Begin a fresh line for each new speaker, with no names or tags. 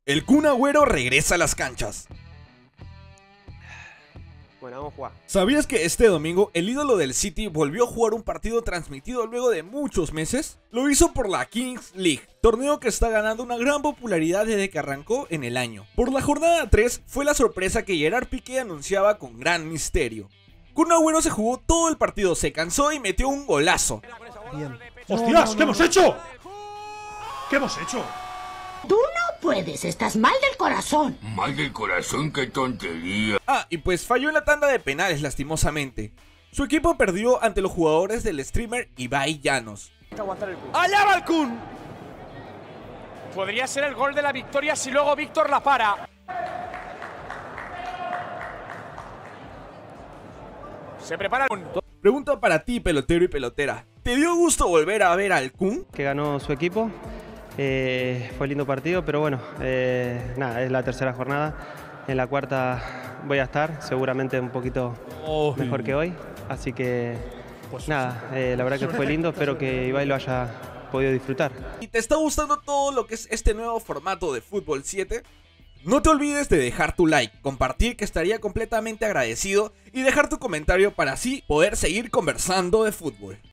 El Kun Agüero regresa a las canchas.
Bueno, vamos a jugar.
¿Sabías que este domingo el ídolo del City volvió a jugar un partido transmitido luego de muchos meses? Lo hizo por la Kings League, torneo que está ganando una gran popularidad desde que arrancó en el año. Por la jornada 3 fue la sorpresa que Gerard Piqué anunciaba con gran misterio. Kun Agüero se jugó todo el partido, se cansó y metió un golazo.
Bien.
¡Hostias! ¿Qué hemos hecho? ¿Qué hemos hecho?
Tú no puedes, estás mal del corazón.
Mal del corazón, qué tontería.
Ah, y pues falló en la tanda de penales lastimosamente. Su equipo perdió ante los jugadores del streamer Ibai Llanos.
¡Allá va el Kun! Podría ser el gol de la victoria si luego Víctor la para. Se prepara el Kun.
Pregunta para ti, pelotero y pelotera. ¿Te dio gusto volver a ver al Kun?
Que ganó su equipo. Fue lindo partido, pero bueno, nada, es la tercera jornada. En la cuarta voy a estar, seguramente un poquito mejor que hoy. Así que nada, la verdad que fue lindo, espero que Ibai lo haya podido disfrutar.
¿Y te está gustando todo lo que es este nuevo formato de Fútbol 7? No te olvides de dejar tu like, compartir, que estaría completamente agradecido, y dejar tu comentario para así poder seguir conversando de fútbol.